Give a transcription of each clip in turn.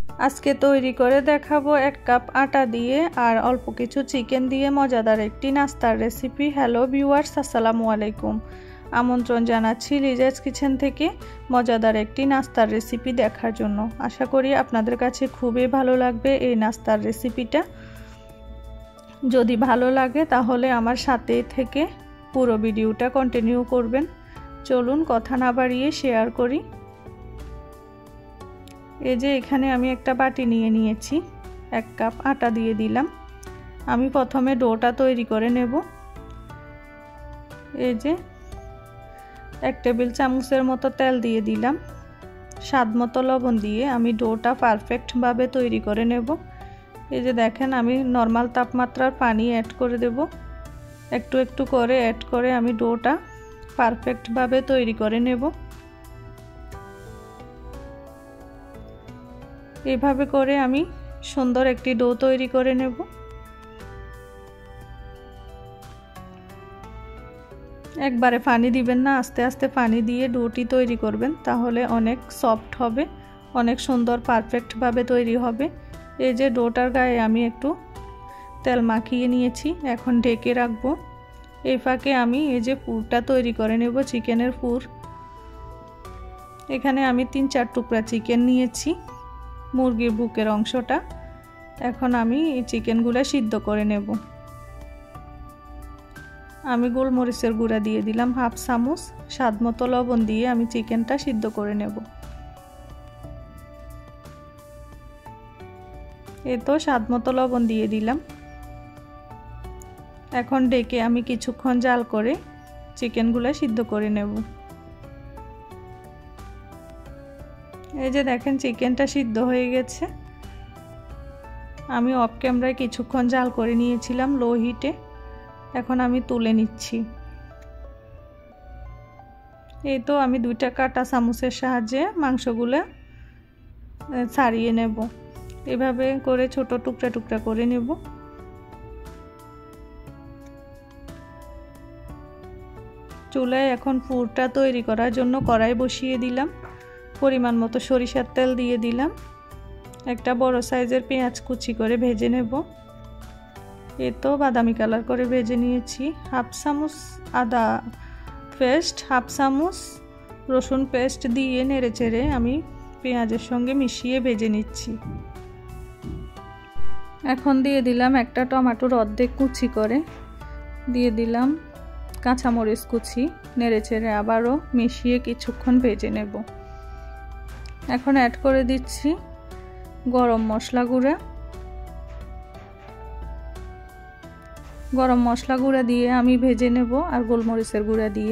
আজকে তৈরি করে দেখাবো 1 কাপ আটা দিয়ে আর অল্প কিছু চিকেন দিয়ে মজাদার একটি নাস্তার রেসিপি। হ্যালো ভিউয়ার্স, আসসালামু আলাইকুম। আমন্ত্রণ জানাচ্ছি লিজাস কিচেন থেকে মজাদার একটি নাস্তার রেসিপি দেখার জন্য। আশা করি আপনাদের কাছে খুবই ভালো লাগবে এই নাস্তার রেসিপিটা। যদি ভালো লাগে তাহলে আমার সাথে থেকে পুরো ভিডিওটা কন্টিনিউ করবেন। চলুন কথা না বাড়িয়ে শেয়ার করি। এই যে এখানে আমি একটা বাটি নিয়ে নিয়েছি, 1 কাপ আটা দিয়ে দিলাম। আমি প্রথমে ডোটা তৈরি করে নেব। এই যে 1 টেবিল চামচের মতো তেল দিয়ে দিলাম। স্বাদ মতো লবণ দিয়ে আমি ডোটা পারফেক্টভাবে তৈরি করে নেব। এই যে দেখেন আমি নরমাল তাপমাত্রার পানি অ্যাড করে দেব। একটু একটু করে অ্যাড করে আমি ডোটা পারফেক্টভাবে তৈরি করে নেব। এইভাবে করে আমি সুন্দর একটি ডো তৈরি করে নেব। একবারে পানি দিবেন না, আস্তে আস্তে পানি দিয়ে ডোটি তৈরি করবেন, তাহলে অনেক সফট হবে, অনেক সুন্দর পারফেক্টভাবে তৈরি হবে। এই যে ডোটার গায়ে আমি একটু তেল মাখিয়ে নিয়েছি, এখন ঢেকে রাখবো। এই ফাঁকে আমি এই যে পুরটা তৈরি করে নেব, চিকেনের পুর। এখানে আমি 3-4 টুকরা চিকেন নিয়েছি, মুরগির বুকের অংশটা। এখন আমি এই চিকেনগুলো সিদ্ধ করে নেব। আমি গোলমরিচের গুঁড়া দিয়ে দিলাম 1/2 চামচ, স্বাদ মতো লবণ দিয়ে আমি চিকেনটা সিদ্ধ করে নেব। এই তো স্বাদ মতো লবণ দিয়ে দিলাম। এখন ডেকে আমি কিছুক্ষণ জাল করে চিকেনগুলো সিদ্ধ করে নেব। এই যে দেখেন চিকেনটা সিদ্ধ হয়ে গেছে। আমি অফ ক্যামেরায় কিছুক্ষণ জাল করে নিয়েছিলাম লো হিটে। এখন আমি তুলে নিচ্ছি। এই তো আমি 2টা কাঁটা চামচের সাহায্যে মাংসগুলো ছাড়িয়ে নেব। এভাবে করে ছোট টুকরা টুকরা করে নেব। চুলায় এখন পুরটা তৈরি করার জন্য কড়াই বসিয়ে দিলাম। পরিমাণ মতো সরিষার তেল দিয়ে দিলাম। একটা বড় সাইজের পেঁয়াজ কুচি করে ভেজে নেব। এই তো বাদামি কালার করে ভেজে নিয়েছি। 1/2 চামচ আদা পেস্ট, 1/2 চামচ রসুন পেস্ট দিয়ে নেড়েচেড়ে আমি পেঁয়াজের সঙ্গে মিশিয়ে ভেজে নিচ্ছি। এখন দিয়ে দিলাম একটা টমেটোর অর্ধেক কুচি করে, দিয়ে দিলাম কাঁচামরিচ কুচি, নেড়েচেড়ে আবারও মিশিয়ে কিছুক্ষণ ভেজে নেব। এখন অ্যাড করে দিচ্ছি গরম মশলা গুঁড়া। গরম মশলা গুঁড়া দিয়ে আমি ভেজে নেব, আর গোলমরিচের গুঁড়া দিয়ে।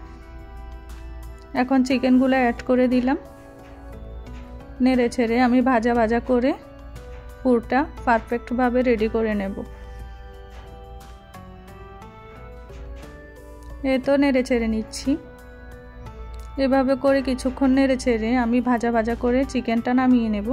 এখন চিকেনগুলো অ্যাড করে দিলাম। নেড়ে ছেড়ে আমি ভাজা ভাজা করে পুরটা পারফেক্টভাবে রেডি করে নেব। এই তো নেড়ে ছেড়ে নিচ্ছি। এভাবে করে কিছুক্ষণ নেড়ে ছেড়ে আমি ভাজা ভাজা করে চিকেনটা নামিয়ে নেব।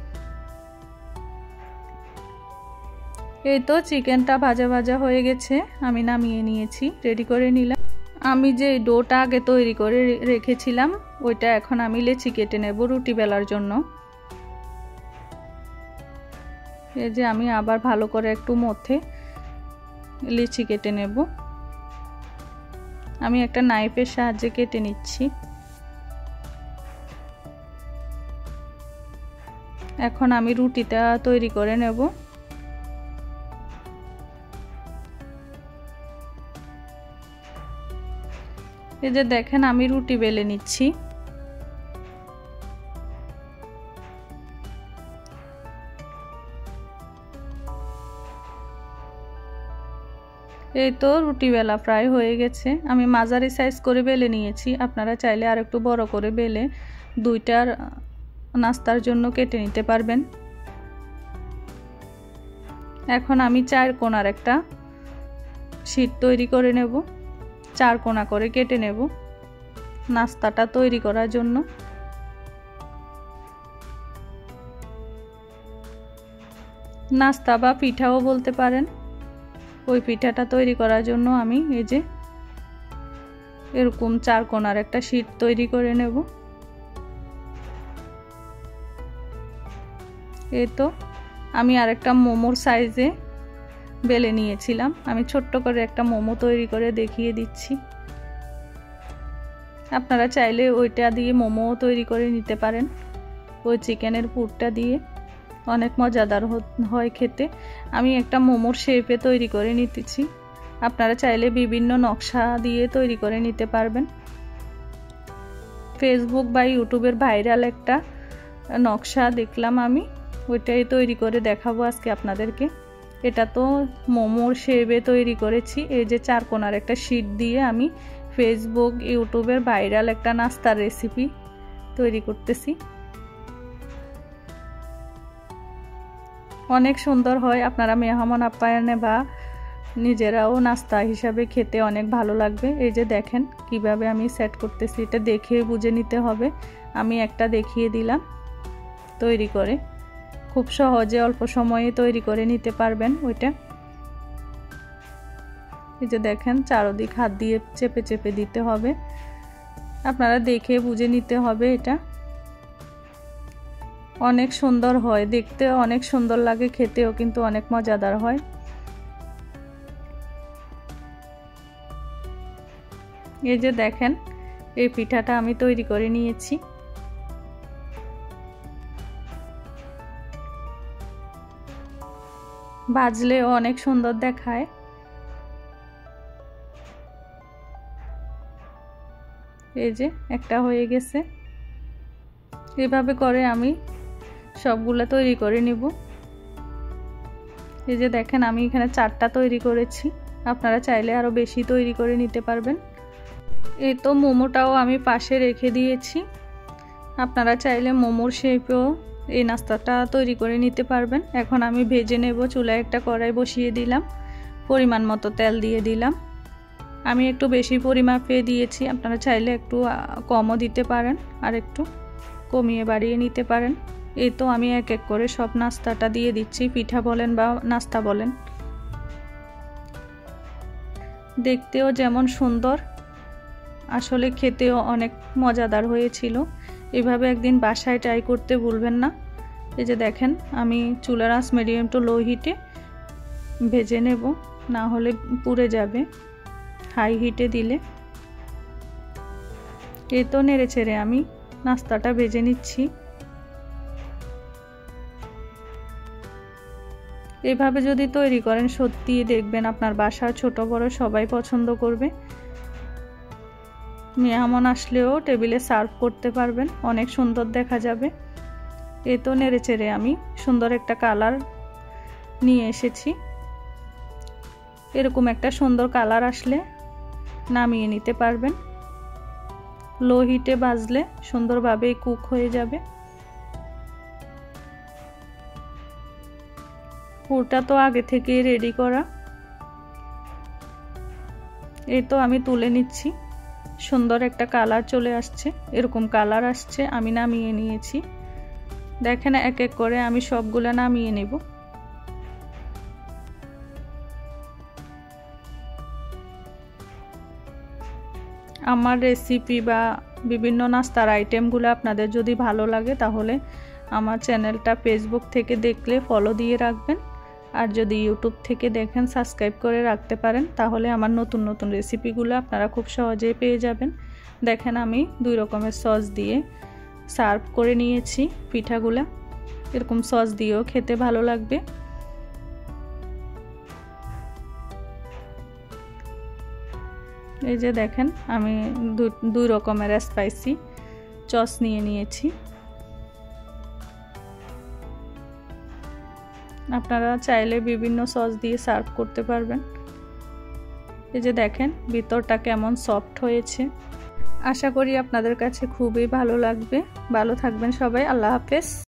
এই তো চিকেনটা ভাজা ভাজা হয়ে গেছে, আমি নামিয়ে নিয়েছি, রেডি করে নিলাম। আমি যে ডোটা আগে তৈরি করে রেখেছিলাম ওইটা এখন আমি লেচি কেটে নেব রুটি বেলার জন্য। এই যে আমি আবার ভালো করে একটু মথে লেচি কেটে নেব। আমি একটা নাইফের সাহায্যে কেটে নিচ্ছি। এখন আমি রুটিটা তৈরি করে নেব। এই যে দেখেন আমি রুটি বেলে নিচ্ছি। এই তো রুটি বেলা প্রায় হয়ে গেছে। আমি মাঝারি সাইজ করে বেলে নিয়েছি, আপনারা চাইলে আর একটু বড় করে বেলে 2টার নাস্তার জন্য কেটে নিতে পারবেন। এখন আমি 4 কোণার একটা শীট তৈরি করে নেব, 4 কোণা করে কেটে নেব নাস্তাটা তৈরি করার জন্য। নাস্তা বা পিঠাও বলতে পারেন। ওই পিঠাটা তৈরি করার জন্য আমি এই যে এরকম 4 কোণার একটা শীট তৈরি করে নেব। এই তো আমি আরেকটা মোমোর সাইজে বেলে নিয়েছিলাম। আমি ছোট্ট করে একটা মোমো তৈরি করে দেখিয়ে দিচ্ছি। আপনারা চাইলে ওইটা দিয়ে মোমো তৈরি করে নিতে পারেন। ওই চিকেনের পুরটা দিয়ে অনেক মজাদার হয় খেতে। আমি একটা মোমোর শেপে তৈরি করে নিতেছি। আপনারা চাইলে বিভিন্ন নকশা দিয়ে তৈরি করে নিতে পারবেন। ফেসবুক বা ইউটিউবের ভাইরাল একটা নকশা দেখলাম, আমি ওইটাই তৈরি করে দেখাবো আজকে আপনাদেরকে। এটা তো মোমোর শেপে তৈরি করেছি। এই যে চারকোনার একটা শীট দিয়ে আমি ফেসবুক ইউটিউবের ভাইরাল একটা নাস্তার রেসিপি তৈরি করতেছি। অনেক সুন্দর হয়। আপনারা মেহমান আপ্যায়নে বা নিজেরাও নাস্তা হিসাবে খেতে অনেক ভালো লাগবে। এই যে দেখেন কিভাবে আমি সেট করতেছি, এটা দেখে বুঝে নিতে হবে। আমি একটা দেখিয়ে দিলাম তৈরি করে। খুব সহজে অল্প সময়ে তৈরি করে নিতে পারবেন ওইটা। এই যে দেখেন চারদিক হাত দিয়ে চেপে চেপে দিতে হবে। আপনারা দেখে বুঝে নিতে হবে। এটা অনেক সুন্দর হয়, দেখতে অনেক সুন্দর লাগে, খেতেও কিন্তু অনেক মজাদার হয়। এই যে দেখেন এই পিঠাটা আমি তৈরি করে নিয়েছি। ভাজলেও অনেক সুন্দর দেখায়। এই যে একটা হয়ে গেছে। এভাবে করে আমি সবগুলো তৈরি করে নিব। এই যে দেখেন আমি এখানে 4টা তৈরি করেছি। আপনারা চাইলে আরো বেশি তৈরি করে নিতে পারবেন। এই তো মোমোটাও আমি পাশে রেখে দিয়েছি। আপনারা চাইলে মোমোর শেপেও এই নাস্তাটা তৈরি করে নিতে পারবেন। এখন আমি ভেজে নেব। চুলায় একটা কড়াই বসিয়ে দিলাম, পরিমাণ মতো তেল দিয়ে দিলাম। আমি একটু বেশি পরিমাপে দিয়েছি, আপনারা চাইলে একটু কমও দিতে পারেন, আর একটু কমিয়ে বাড়িয়ে নিতে পারেন। এই তো আমি এক এক করে সব নাস্তাটা দিয়ে দিচ্ছি, পিঠা বলেন বা নাস্তা বলেন। দেখতেও যেমন সুন্দর, আসলে খেতেও অনেক মজাদার হয়েছিল। এভাবে একদিন বাসায় ট্রাই করতে ভুলবেন না। এই যে দেখেন আমি চুলার আঁচ মিডিয়াম টু লো হিটে ভেজে নেব, না হলে পুড়ে যাবে হাই হিটে দিলে। এই তো নেড়ে ছেড়ে আমি নাস্তাটা ভেজে নিচ্ছি। এভাবে যদি তৈরি করেন সত্যি দেখবেন আপনার বাসার ছোট বড় সবাই পছন্দ করবে। মেহমান আসলেও টেবিলে সার্ভ করতে পারবেন, অনেক সুন্দর দেখা যাবে। এই তো নেড়ে চেড়ে আমি সুন্দর একটা কালার নিয়ে এসেছি। এরকম একটা সুন্দর কালার আসলে নামিয়ে নিতে পারবেন। লো হিটে ভাজলে সুন্দরভাবে কুক হয়ে যাবে। পুরটা তো আগে থেকে রেডি করা। এই তো আমি তুলে নিচ্ছি। সুন্দর একটা কালার চলে আসছে, এরকম কালার আসছে। আমি নামিয়ে নিয়েছি। দেখেন এক এক করে আমি সবগুলো নামিয়ে নেব। আমার রেসিপি বা বিভিন্ন নাস্তার আইটেমগুলো আপনাদের যদি ভালো লাগে তাহলে আমার চ্যানেলটা ফেসবুক থেকে দেখলে ফলো দিয়ে রাখবেন, আর যদি ইউটিউব থেকে দেখেন সাবস্ক্রাইব করে রাখতে পারেন, তাহলে আমার নতুন নতুন রেসিপিগুলো আপনারা খুব সহজেই পেয়ে যাবেন। দেখেন আমি 2 রকমের সস দিয়ে সার্ভ করে নিয়েছি পিঠাগুলা। এরকম সস দিয়েও খেতে ভালো লাগবে। এই যে দেখেন আমি 2 রকমের স্পাইসি সস নিয়ে নিয়েছি। আপনারা চাইলে বিভিন্ন সস দিয়ে সার্ভ করতে পারবেন। এই যে দেখেন ভিতরটা কেমন সফট হয়েছে। আশা করি আপনাদের কাছে খুবই ভালো লাগবে। ভালো থাকবেন সবাই। আল্লাহ হাফেজ।